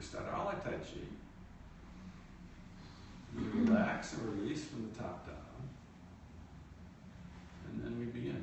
start out like Tai Chi. You relax and release from the top down. And then we begin.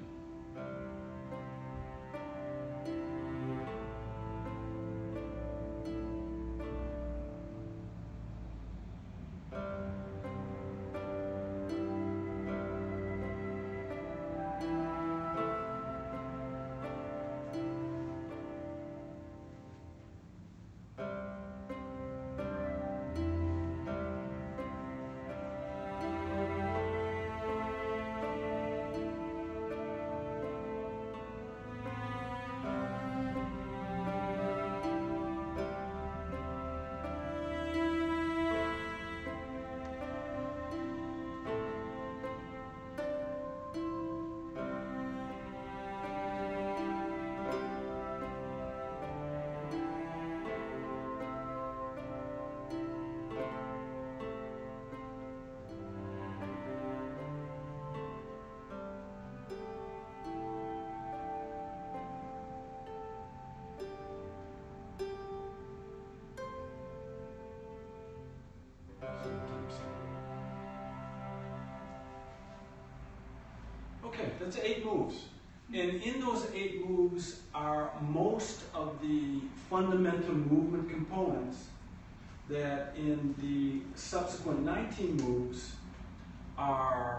Okay, that's 8 moves. And in those 8 moves are most of the fundamental movement components that in the subsequent 19 moves are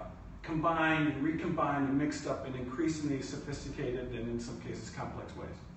combined and recombined and mixed up in increasingly sophisticated and in some cases complex ways.